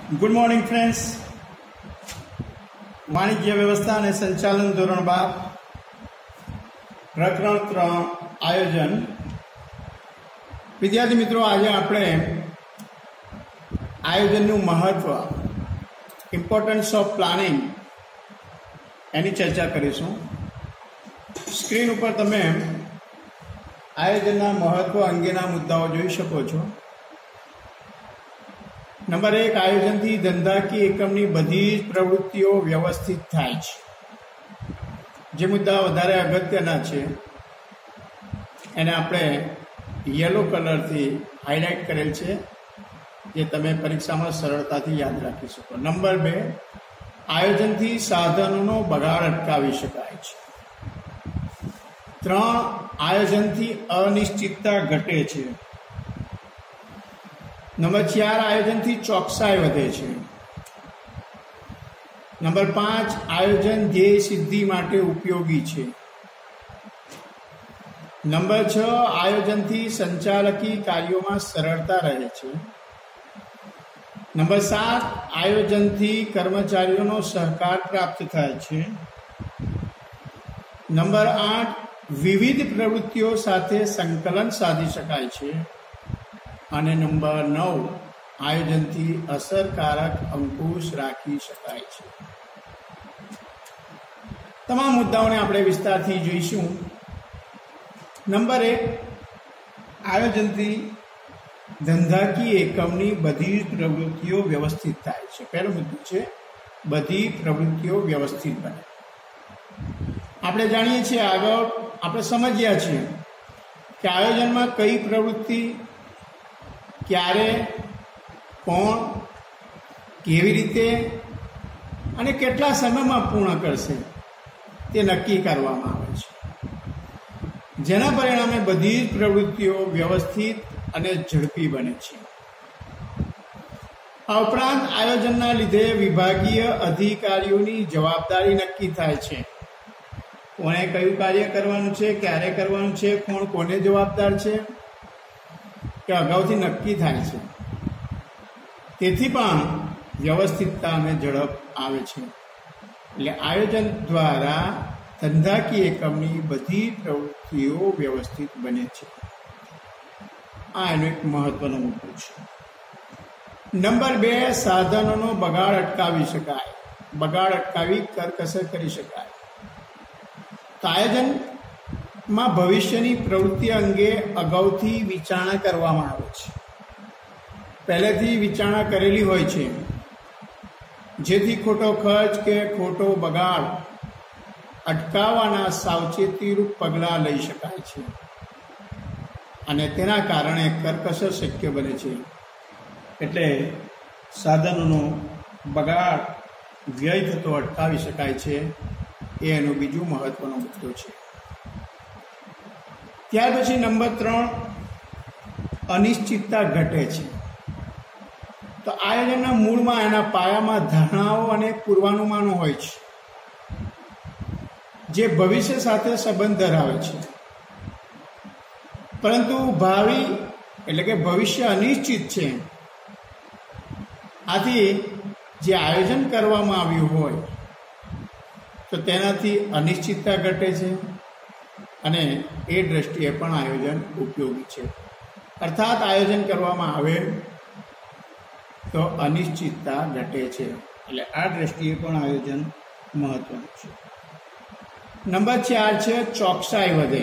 Good morning friends. વાણિજ્ય વ્યવસ્થા અને સંચાલન ધોરણ 12 પ્રકરણ 3 આયોજન. વિદ્યાર્થી મિત્રો, આજે આપણે આયોજનનું મહત્વ, ઇમ્પોર્ટન્સ ઓફ પ્લાનિંગ એની ચર્ચા કરીશું. સ્ક્રીન ઉપર તમે આયોજનના મહત્વ અંગેના મુદ્દાઓ જોઈ શકો છો. નંબર 1, આયોજનથી ધંધાકીય એકમની બધી જ પ્રવૃત્તિઓ વ્યવસ્થિત થાય છે. જે મુદ્દા વધારે અગત્યના છે એને આપણે યલો કલરથી હાઇલાઇટ કરેલ છે, જે તમે પરીક્ષામાં સરળતાથી યાદ રાખી શકો. નંબર 2, આયોજનથી સાધનોનો બગાડ અટકાવી શકાય છે. 3, આયોજનથી અનિશ્ચિતતા ઘટે છે. નંબર 4, આયોજનથી ચોકસાઈ વધે છે. નંબર 5, આયોજન ધ્યેય સિદ્ધિ માટે ઉપયોગી છે. નંબર 6, આયોજનથી સંચાલકી કાર્યોમાં સરળતા રહે છે. નંબર 7, આયોજનથી કર્મચારીઓનો સહકાર પ્રાપ્ત થાય છે. નંબર 8, વિવિધ પ્રવૃત્તિઓ સાથે સંકલન સાધી શકાય છે. અને નંબર 9, આયોજનથી અસરકારક અંકુશ રાખી શકાય છે. તમામ મુદ્દાઓને આપણે વિસ્તારથી જોઈશું. નંબર 1, આયોજનથી ધંધાકીય એકમની બધી જ પ્રવૃત્તિઓ વ્યવસ્થિત થાય છે. પહેલો મુદ્દો છે બધી પ્રવૃત્તિઓ વ્યવસ્થિત બને. આપણે જાણીએ છીએ, આગળ આપણે સમજ્યા છીએ કે આયોજનમાં કઈ પ્રવૃત્તિ ક્યારે, કોણ, કેવી રીતે અને કેટલા સમયમાં પૂર્ણ કરશે તે નક્કી કરવામાં આવે છે, જેના પરિણામે બધી જ પ્રવૃત્તિઓ વ્યવસ્થિત અને ઝડપી બને છે. આ ઉપરાંત આયોજનના લીધે વિભાગીય અધિકારીઓની જવાબદારી નક્કી થાય છે. કોને કયું કાર્ય કરવાનું છે, ક્યારે કરવાનું છે, કોણ કોને જવાબદાર છે કે અગાઉથી નક્કી થાય છે. તેથી પણ વ્યવસ્થિતતા અને ઝડપ આવે છે. એટલે આયોજન દ્વારા ધંધાકીય એકમની બધી પ્રવૃત્તિઓ વ્યવસ્થિત બને છે. આ એનો એક મહત્વનો મુદ્દો છે. નંબર 2, સાધનોનો બગાડ અટકાવી શકાય. બગાડ અટકાવી કરકસર કરી શકાય. તો આયોજનમાં ભવિષ્યની પ્રવૃત્તિ અંગે અગાઉથી વિચારણા કરવામાં આવે છે. પહેલેથી વિચારણા કરેલી હોય છે, જેથી ખોટો ખર્ચ કે ખોટો બગાડ અટકાવવાના સાવચેતીરૂપ પગલાં લઈ શકાય છે અને તેના કારણે કરકસર શક્ય બને છે. એટલે સાધનોનો બગાડ, વ્યય થતો અટકાવી શકાય છે. એ એનો બીજો મહત્વનો મુદ્દો છે. ત્યાર પછી નંબર 3, અનિશ્ચિતતા ઘટે છે. તો આયોજનના મૂળમાં, એના પાયામાં ધારણાઓ અને પૂર્વાનુમાનો હોય છે, જે ભવિષ્ય સાથે સંબંધ ધરાવે છે. પરંતુ ભાવિ એટલે કે ભવિષ્ય અનિશ્ચિત છે. આથી જે આયોજન કરવામાં આવ્યું હોય તો તેનાથી અનિશ્ચિતતા ઘટે છે અને એ દ્રષ્ટિએ પણ આયોજન ઉપયોગી છે. અર્થાત આયોજન કરવામાં આવે તો અનિશ્ચિતતા ઘટે છે. એટલે આ દ્રષ્ટિએ પણ આયોજન મહત્વનું છે. નંબર 4 છે ચોકસાઈ વધે.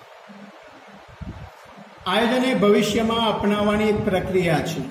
આયોજન એ ભવિષ્યમાં અપનાવવાની એક પ્રક્રિયા છે.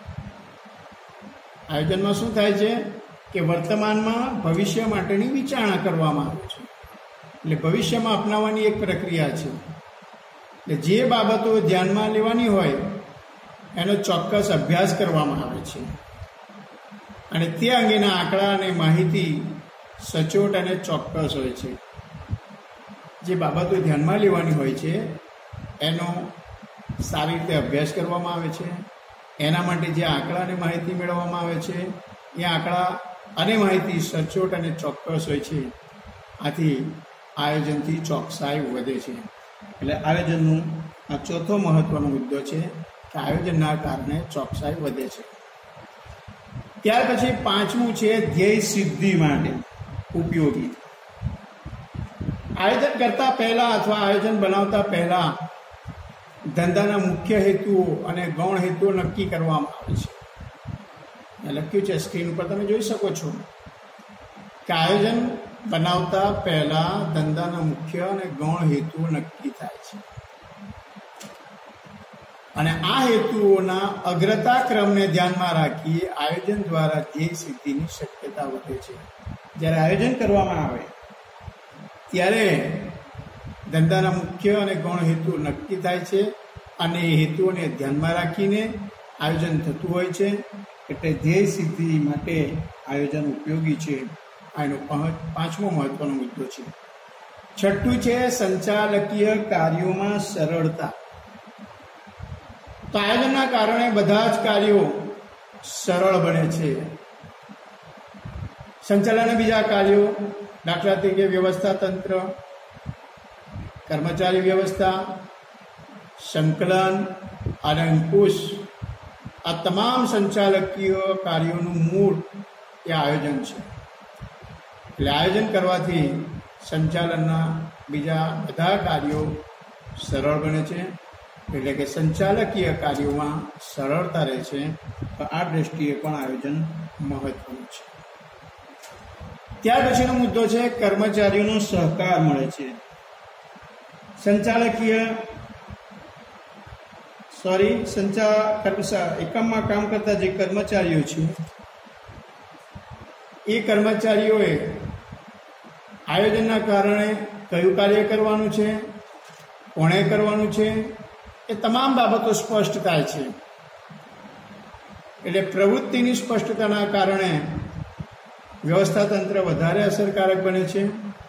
આયોજનમાં શું થાય છે કે વર્તમાનમાં ભવિષ્ય માટેની વિચારણા કરવામાં આવે છે. એટલે ભવિષ્યમાં અપનાવવાની એક પ્રક્રિયા છે. એટલે જે બાબતો ધ્યાનમાં લેવાની હોય એનો ચોક્કસ અભ્યાસ કરવામાં આવે છે અને તે અંગેના આંકડા અને માહિતી સચોટ અને ચોક્કસ હોય છે. જે બાબતો ધ્યાનમાં લેવાની હોય છે એનો સારી રીતે અભ્યાસ કરવામાં આવે છે. એના માટે જે આંકડા અને માહિતી મેળવવામાં આવે છે એ આંકડા અને માહિતી સચોટ અને ચોક્કસ હોય છે. આથી આયોજનથી ચોકસાઈ વધે છે. એટલે આયોજનનું આ ચોથો મહત્વનો મુદ્દો છે કે આયોજનના કારણે ચોકસાઈ વધે છે. ત્યાર પછી પાંચમું છે ધ્યેય સિદ્ધિ માટે ઉપયોગી. આયોજન કરતા પહેલા અથવા આયોજન બનાવતા પહેલા ધંધાના મુખ્ય હેતુઓ અને ગૌણ હેતુઓ નક્કી કરવામાં આવે છે. લખ્યું છે સ્ક્રીન ઉપર, તમે જોઈ શકો છો કે આયોજન બનાવતા પહેલા ધંધાના મુખ્ય અને ગૌણ હેતુઓ નક્કી થાય છે અને આ હેતુઓના અગ્રતા ક્રમને ધ્યાનમાં રાખી આયોજન દ્વારા ધ્યેય સિદ્ધિની શક્યતા વધે છે. જ્યારે આયોજન કરવામાં આવે ત્યારે ધંધાના મુખ્ય અને ગૌણ હેતુ નક્કી થાય છે અને એ હેતુઓને ધ્યાનમાં રાખીને આયોજન થતું હોય છે. એટલે ધ્યેય સિદ્ધિ માટે આયોજન ઉપયોગી છે. આ એનો પાંચમો મહત્વનો મુદ્દો છે. છઠ્ઠું છે સંચાલકીય કાર્યોમાં સરળતા. તો આયોજનના કારણે બધા જ કાર્યો સરળ બને છે. સંચાલનના બીજા કાર્યો, દાખલા તરીકે વ્યવસ્થા તંત્ર, કર્મચારી વ્યવસ્થા, સંકલન અને અંકુશ, આ તમામ સંચાલકીય કાર્યોનું મૂળ એ આયોજન છે. એટલે આયોજન કરવાથી સંચાલનના બીજા બધા કાર્યો સરળ બને છે. એટલે કે સંચાલકીય કાર્યોમાં સરળતા રહે છે. તો આ દ્રષ્ટિએ પણ આયોજન મહત્વનું છે. ત્યાર પછીનો મુદ્દો છે કર્મચારીઓનો સહકાર મળે છે. એકમમાં કામ કરતા જે કર્મચારીઓ છે એ કર્મચારીઓએ આયોજનના કારણે કયું કાર્ય કરવાનું છે, કોણે કરવાનું છે, એ તમામ બાબતો સ્પષ્ટ થાય છે. એટલે પ્રવૃત્તિની સ્પષ્ટતાના કારણે વ્યવસ્થા તંત્ર વધારે અસરકારક બને છે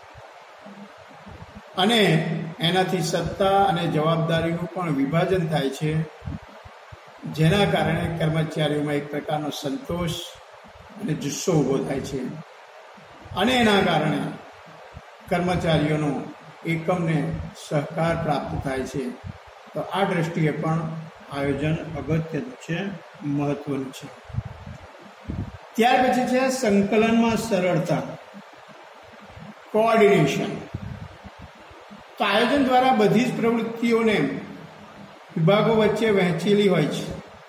અને એનાથી સત્તા અને જવાબદારીનું પણ વિભાજન થાય છે, જેના કારણે કર્મચારીઓમાં એક પ્રકારનો સંતોષ અને જુસ્સો ઊભો થાય છે અને એના કારણે કર્મચારીઓનો એકમને સહકાર પ્રાપ્ત થાય છે. તો આ દ્રષ્ટિએ પણ આયોજન અગત્યનું છે, મહત્વનું છે. ત્યાર પછી છે સંકલનમાં સરળતા, કોઓર્ડિનેશન. તો આયોજન દ્વારા બધી જ પ્રવૃત્તિઓને વિભાગો વચ્ચે વહેંચેલી હોય છે.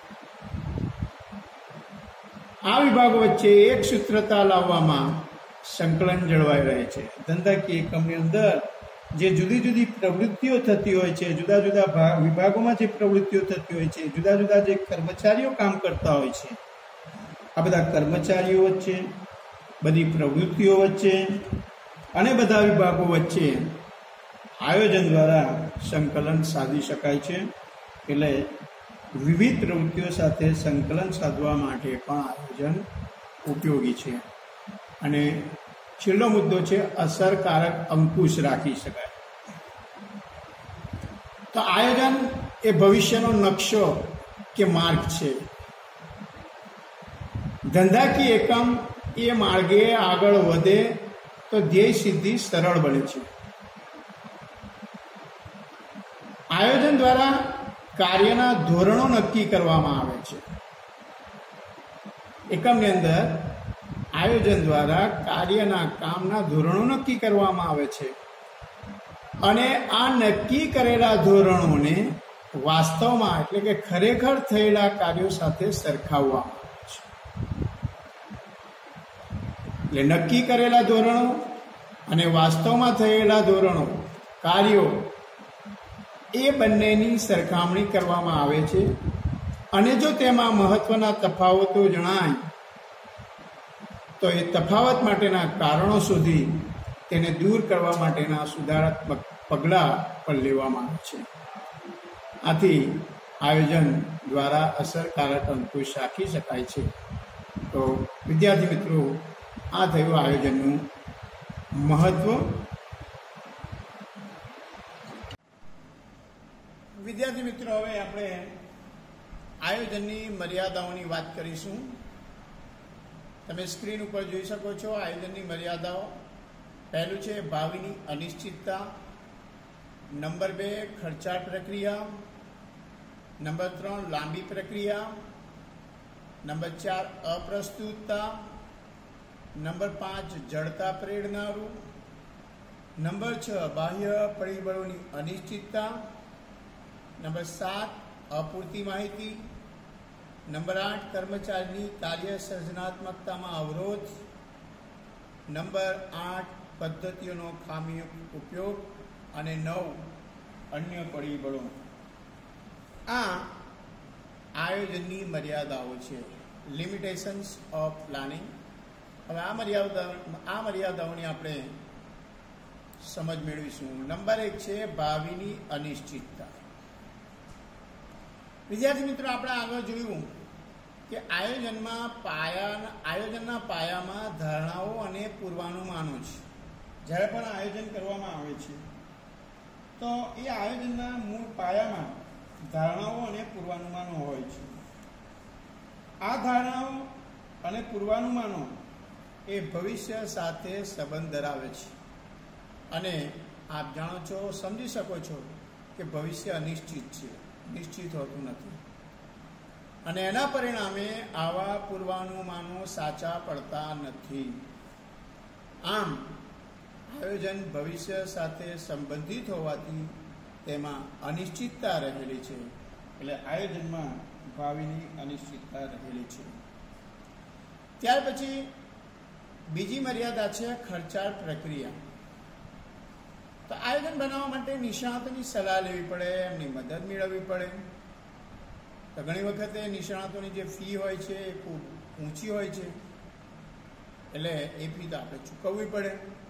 આ વિભાગો વચ્ચે એક સૂત્રતા લાવવામાં સંકલન જળવાઈ રહે છે. ધંધાકીય એકમની અંદર જે જુદી જુદી પ્રવૃત્તિઓ થતી હોય છે, જુદા જુદા વિભાગોમાં જે પ્રવૃત્તિઓ થતી હોય છે, જુદા જુદા જે કર્મચારીઓ કામ કરતા હોય છે, આ બધા કર્મચારીઓ વચ્ચે, બધી પ્રવૃત્તિઓ વચ્ચે અને બધા વિભાગો વચ્ચે આયોજન દ્વારા સંકલન સાધી શકાય છે. એટલે વિવિધ પ્રવૃત્તિઓ સાથે સંકલન સાધવા માટે પણ આયોજન ઉપયોગી છે. અને છેલ્લો મુદ્દો છે અસરકારક અંકુશ રાખી શકાય. તો આયોજન એ ભવિષ્યનો નકશો કે માર્ગ છે. ધંધાકીય એકમ એ માર્ગે આગળ વધે તો ધ્યેય સિદ્ધિ સરળ બને છે. આયોજન દ્વારા કાર્યના ધોરણો નક્કી કરવામાં આવે છે. એકમની અંદર આયોજન દ્વારા કાર્યના કામના ધોરણો નક્કી કરવામાં આવે છે અને આ નક્કી કરેલા ધોરણોને વાસ્તવમાં એટલે કે ખરેખર થયેલા કાર્યો સાથે સરખાવવામાં આવે છે. એટલે નક્કી કરેલા ધોરણો અને વાસ્તવમાં થયેલા ધોરણો, કાર્યો, એ બંનેની સરખામણી કરવામાં આવે છે અને જો તેમાં મહત્વના તફાવતો જણાય તો એ તફાવત માટેના કારણો શોધી તેને દૂર કરવા માટેના સુધારાત્મક પગલાં પણ લેવામાં આવે છે. આથી આયોજન દ્વારા અસરકારક અંકુશ રાખી શકાય છે. તો વિદ્યાર્થી મિત્રો, આ થયું આયોજનનું મહત્વ. વિદ્યાર્થી મિત્રો, હવે આપણે આયોજનની મર્યાદાઓની વાત કરીશું. તમે સ્ક્રીન ઉપર જોઈ શકો છો આયોજનની મર્યાદાઓ. પહેલું છે ભાવિની અનિશ્ચિતતા. નંબર 2 ખર્ચાળ પ્રક્રિયા. નંબર 3 લાંબી પ્રક્રિયા. નંબર 4 અપ્રસ્તુતતા, નંબર 5 જડતા પ્રેરનારું, નંબર 6 બાહ્ય પરિબળોની અનિશ્ચિતતા, નંબર 7 અપૂરતી માહિતી, નંબર 8 કર્મચારીની કાર્ય સર્જનાત્મકતામાં અવરોધ, નંબર 8 પદ્ધતિઓનો ખામીયુક્ત ઉપયોગ અને 9 અન્ય પરિબળો. આ આયોજનની મર્યાદાઓ છે, લિમિટેશન્સ ઓફ પ્લાનિંગ. હવે આ મર્યાદાઓની આપણે સમજ મેળવીશું. નંબર 1 છે ભાવિની અનિશ્ચિતતા. વિદ્યાર્થી મિત્રો, આપણે આગળ જોયું કે આયોજનના પાયામાં ધારણાઓ અને પૂર્વાનુમાનો છે. જ્યારે પણ આયોજન કરવામાં આવે છે તો એ આયોજનના મૂળ પાયામાં ધારણાઓ અને પૂર્વાનુમાનો હોય છે. આ ધારણાઓ અને પૂર્વાનુમાનો એ ભવિષ્ય સાથે સંબંધ ધરાવે છે અને આપ જાણો છો, સમજી શકો છો કે ભવિષ્ય અનિશ્ચિત છે, નિશ્ચિત હોતું નથી અને એના પરિણામે આવા પૂર્વાનુમાનો સાચા પડતા નથી. આમ આયોજન ભવિષ્ય સાથે સંબંધિત હોવાથી તેમાં અનિશ્ચિતતા રહેલી છે. એટલે આયોજનમાં ભાવિની અનિશ્ચિતતા રહેલી છે. ત્યાર પછી બીજી મર્યાદા છે ખર્ચાળ પ્રક્રિયા. તો આયોજન બનાવવા માટે નિષ્ણાતોની સલાહ લેવી પડે, એમની મદદ મેળવવી પડે. તો ઘણી વખતે નિષ્ણાતોની જે ફી હોય છે એ ખૂબ ઊંચી હોય છે, એટલે એ ફી તો આપણે ચૂકવવી પડે.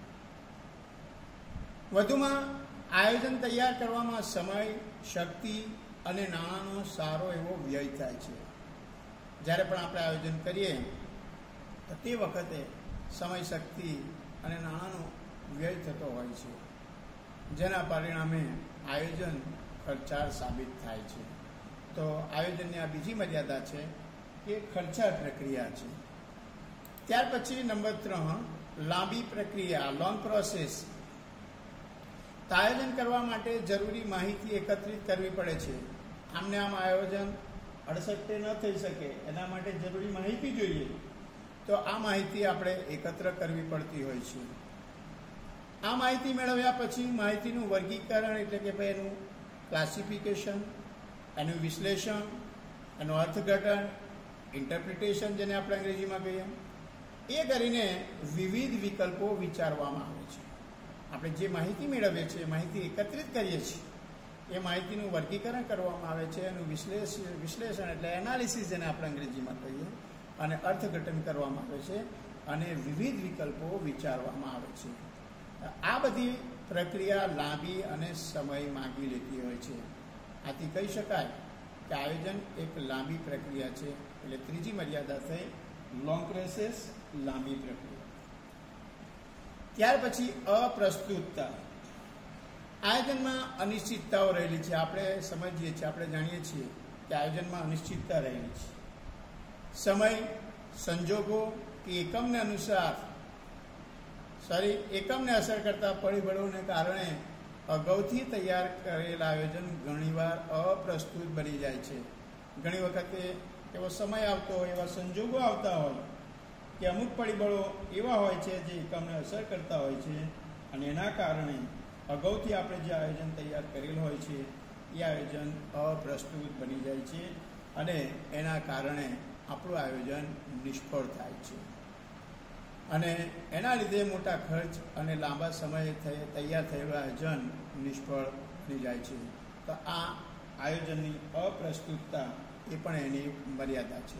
વધુમાં આયોજન તૈયાર કરવામાં સમય, શક્તિ અને નાણાંનો સારો એવો વ્યય થાય છે. જ્યારે પણ આપણે આયોજન કરીએ તો તે વખતે સમય, શક્તિ અને નાણાંનો વ્યય થતો હોય છે, જેના પરિણામે આયોજન ખર્ચાળ સાબિત થાય છે. તો આયોજનની આ બીજી મર્યાદા છે કે ખર્ચાળ પ્રક્રિયા છે. ત્યાર પછી નંબર 3 લાંબી પ્રક્રિયા, લોંગ પ્રોસેસ. તો આયોજન કરવા માટે જરૂરી માહિતી એકત્રિત કરવી પડે છે. આમને આમ આયોજન અડસટ્ટે ન થઈ શકે, એના માટે જરૂરી માહિતી જોઈએ. તો આ માહિતી આપણે એકત્ર કરવી પડતી હોય છે. આ માહિતી મેળવ્યા પછી માહિતીનું વર્ગીકરણ, એટલે કે ભાઈ એનું ક્લાસિફિકેશન, એનું વિશ્લેષણ, એનું અર્થઘટન, ઇન્ટરપ્રિટેશન જેને આપણે અંગ્રેજીમાં કહીએ, એ કરીને વિવિધ વિકલ્પો વિચારવામાં આવે છે. આપણે જે માહિતી મેળવીએ છીએ, માહિતી એકત્રિત કરીએ છીએ, એ માહિતીનું વર્ગીકરણ કરવામાં આવે છે, એનું વિશ્લેષણ એટલે એનાલિસિસ જેને આપણે અંગ્રેજીમાં કહીએ, અને અર્થઘટન કરવામાં આવે છે અને વિવિધ વિકલ્પો વિચારવામાં આવે છે. આ બધી પ્રક્રિયા લાંબી અને સમય માંગી લેતી હોય છે. આથી કહી શકાય કે આયોજન એક લાંબી પ્રક્રિયા છે. એટલે ત્રીજી મર્યાદા થઈ લોંગ પ્રોસેસ, લાંબી પ્રક્રિયા. ત્યાર પછી અપ્રસ્તુતતા. આયોજનમાં અનિશ્ચિતતાઓ રહેલી છે. આપણે સમજીએ છીએ, આપણે જાણીએ છીએ કે આયોજનમાં અનિશ્ચિતતા રહેલી છે. સમય, સંજોગો કે એકમને અસર કરતા પરિબળોને કારણે અગાઉથી તૈયાર કરેલ આયોજન ઘણીવાર અપ્રસ્તુત બની જાય છે. ઘણી વખતે એવો સમય આવતો હોય, એવા સંજોગો આવતા હોય કે અમુક પરિબળો એવા હોય છે જે એકમને અસર કરતા હોય છે અને એના કારણે અગાઉથી આપણે જે આયોજન તૈયાર કરેલ હોય છે એ આયોજન અપ્રસ્તુત બની જાય છે અને એના કારણે આપણું આયોજન નિષ્ફળ થાય છે અને એના લીધે મોટા ખર્ચ અને લાંબા સમયે તૈયાર થયેલું આયોજન નિષ્ફળ થઈ જાય છે. તો આ આયોજનની અપ્રસ્તુતતા એ પણ એની મર્યાદા છે.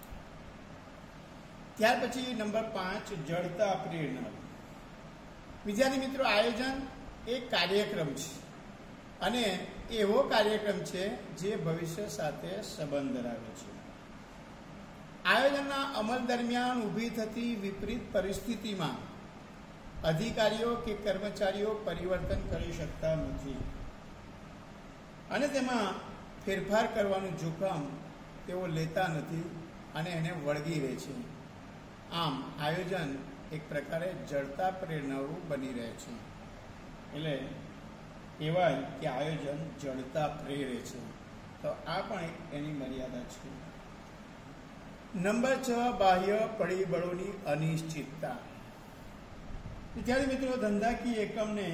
ત્યાર પછી નંબર 5 જડતા પ્રેરણા. વિદ્યાર્થી મિત્રો, આયોજન એક કાર્યક્રમ છે અને એવો કાર્યક્રમ છે જે ભવિષ્ય સાથે સંબંધ ધરાવે છે. આયોજનના અમલ દરમિયાન ઊભી થતી વિપરીત પરિસ્થિતિમાં અધિકારીઓ કે કર્મચારીઓ પરિવર્તન કરી શકતા નથી અને તેમાં ફેરફાર કરવાનું જોખમ તેઓ લેતા નથી અને એને વળગી રહે છે. આમ આયોજન એક પ્રકારે જડતા પ્રેરણારું બની રહે છે. એટલે કહેવાય કે આયોજન જડતા પ્રેરે છે. તો આ પણ એક એની મર્યાદા છે. નંબર 6, બાહ્ય પરિબળોની અનિશ્ચિતતા. વિદ્યાર્થી મિત્રો, ધંધાકીય એકમને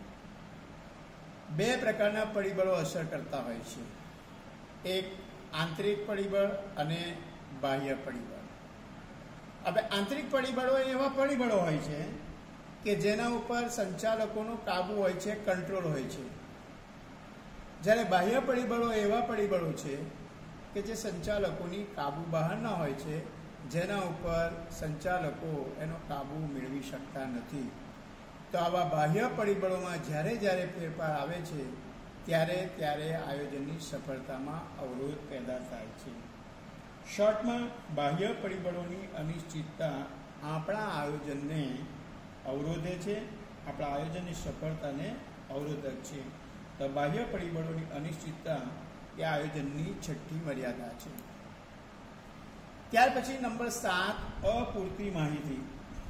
બે પ્રકારના પરિબળો અસર કરતા હોય છે. એક આંતરિક પરિબળ અને બાહ્ય પરિબળ. હવે આંતરિક પરિબળો એવા પરિબળો હોય છે કે જેના ઉપર સંચાલકોનો કાબુ હોય છે, કંટ્રોલ હોય છે. જ્યારે બાહ્ય પરિબળો એવા પરિબળો છે કે જે સંચાલકોની કાબુ બહારના હોય છે, જેના ઉપર સંચાલકો એનો કાબુ મેળવી શકતા નથી. તો આવા બાહ્ય પરિબળોમાં જ્યારે જ્યારે ફેરફાર આવે છે ત્યારે ત્યારે આયોજનની સફળતામાં અવરોધ પેદા થાય છે. શોર્ટમાં, બાહ્ય પરિબળોની અનિશ્ચિતતા આપણા આયોજનને અવરોધે છે, આપણા આયોજનની સફળતાને અવરોધક છે. તો બાહ્ય પરિબળોની અનિશ્ચિતતા એ આયોજનની છઠ્ઠી મર્યાદા છે. ત્યાર પછી નંબર 7, અપૂરતી માહિતી.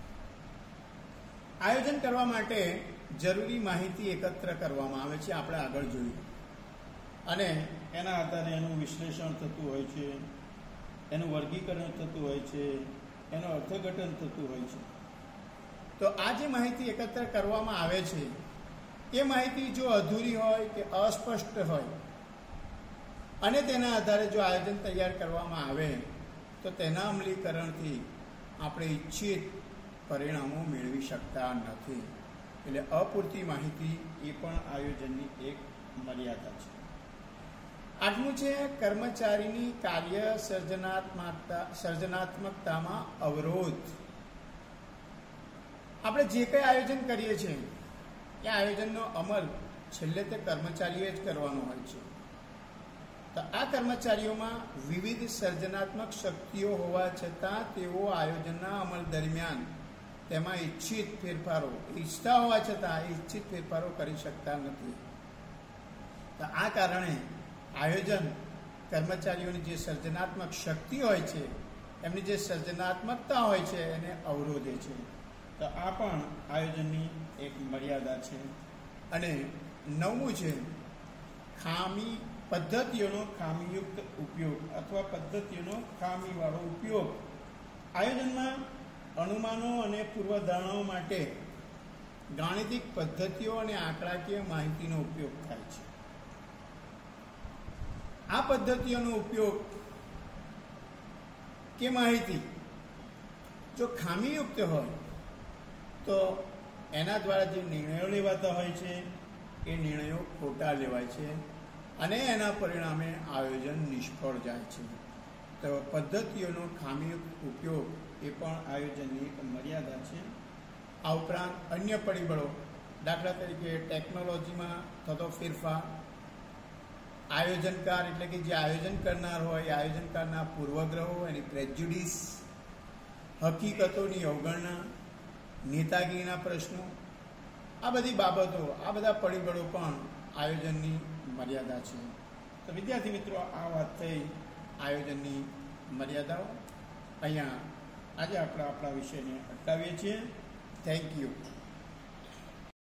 આયોજન કરવા માટે જરૂરી માહિતી એકત્ર કરવામાં આવે છે, આપણે આગળ જોયું, અને એના આધારે એનું વિશ્લેષણ થતું હોય છે, એનું વર્ગીકરણ થતું હોય છે, એનું અર્થઘટન થતું હોય છે. તો આ જે માહિતી એકત્ર કરવામાં આવે છે એ માહિતી જો અધૂરી હોય કે અસ્પષ્ટ હોય અને તેના આધારે જો આયોજન તૈયાર કરવામાં આવે તો તેના અમલીકરણથી આપણે ઈચ્છિત પરિણામો મેળવી શકતા નથી. એટલે અપૂરતી માહિતી એ પણ આયોજનની એક મર્યાદા છે. 8મું છે કર્મચારીની કાર્ય સર્જનાત્મકતામાં અવરોધ. આપણે જે કંઈ આયોજન કરીએ છીએ એ આયોજનનો અમલ છેલ્લે તે કર્મચારીએ જ કરવાનો હોય છે. તો આ કર્મચારીઓમાં વિવિધ સર્જનાત્મક શક્તિઓ હોવા છતાં તેઓ આયોજનના અમલ દરમિયાન તેમાં ઈચ્છિત ફેરફારો, ઈચ્છતા હોવા છતાં ઈચ્છિત ફેરફારો કરી શકતા નથી. તો આ કારણે આયોજન કર્મચારીઓની જે સર્જનાત્મક શક્તિ હોય છે, એમની જે સર્જનાત્મકતા હોય છે એને અવરોધે છે. તો આ પણ આયોજનની એક મર્યાદા છે. અને 9મું છે પદ્ધતિઓનો ખામીયુક્ત ઉપયોગ અથવા પદ્ધતિઓનો ખામીવાળો ઉપયોગ. આયોજનમાં અનુમાનો અને પૂર્વધારણાઓ માટે ગાણિતિક પદ્ધતિઓ અને આંકડાકીય માહિતીનો ઉપયોગ થાય છે. આ પદ્ધતિઓનો ઉપયોગ કે માહિતી જો ખામીયુક્ત હોય તો એના દ્વારા જે નિર્ણયો લેવાતા હોય છે એ નિર્ણયો ખોટા લેવાય છે અને એના પરિણામે આયોજન નિષ્ફળ જાય છે. તો પદ્ધતિઓનો ખામીયુક્ત ઉપયોગ એ પણ આયોજનની એક મર્યાદા છે. આ ઉપરાંત અન્ય પરિબળો, દાખલા તરીકે ટેકનોલોજીમાં થતો ફેરફાર, આયોજનકાર એટલે કે જે આયોજન કરનાર હોય એ આયોજનકારના પૂર્વગ્રહો, એની પ્રેજ્યુડિસ, હકીકતોની અવગણના, નેતાગીરીના પ્રશ્નો, આ બધી બાબતો, આ બધા પરિબળો પણ આયોજનની મર્યાદા છે. તો વિદ્યાર્થી મિત્રો, આ વાત થઈ આયોજનની મર્યાદાઓ. અહીંયા આજે આપણે આપણા વિષયને અટકાવીએ છીએ. Thank you.